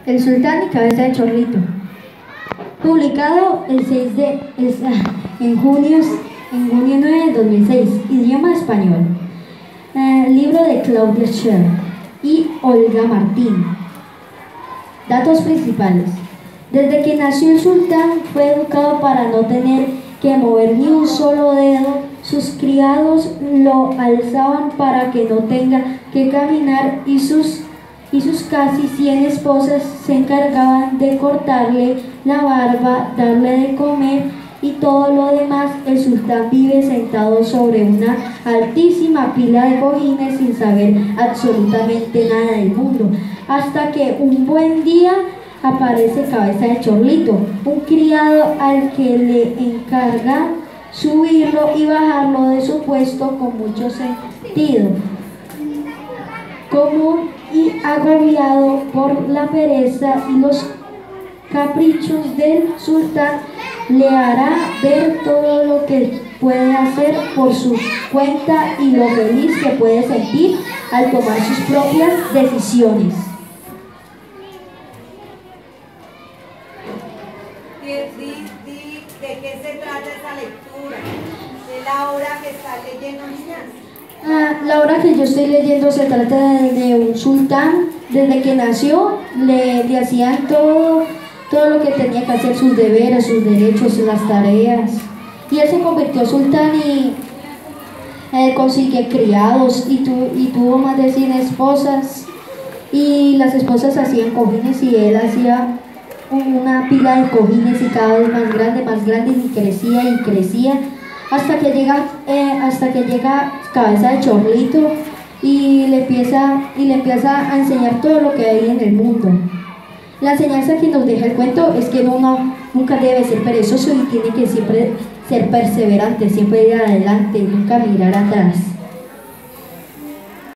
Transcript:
El sultán y cabeza de chorlito. Publicado en junio 9 de 2006. Idioma español. Libro de Claudia Scher y Olga Martín. Datos principales. Desde que nació el sultán fue educado para no tener que mover ni un solo dedo. Sus criados lo alzaban para que no tenga que caminar y sus casi 100 esposas se encargaban de cortarle la barba, darle de comer y todo lo demás. El sultán vive sentado sobre una altísima pila de cojines sin saber absolutamente nada del mundo, hasta que un buen día aparece Cabeza de Chorlito, un criado al que le encarga subirlo y bajarlo de su puesto con mucho sentido común, y agobiado por la pereza y los caprichos del sultán, le hará ver todo lo que puede hacer por su cuenta y lo feliz que puede sentir al tomar sus propias decisiones. ¿De qué se trata esa lectura? ¿De la obra que está leyendo, niñas? La obra que yo estoy leyendo se trata de un sultán. Desde que nació le hacían todo lo que tenía que hacer, sus deberes, sus derechos, las tareas. Y él se convirtió en sultán y él consigue criados y tuvo más de 100 esposas. Y las esposas hacían cojines y él hacía una pila de cojines y cada vez más grande, y crecía hasta que llega Cabeza de Chorlito y le empieza a enseñar todo lo que hay en el mundo. La enseñanza que nos deja el cuento es que uno nunca debe ser perezoso y tiene que siempre ser perseverante, siempre ir adelante y nunca mirar atrás.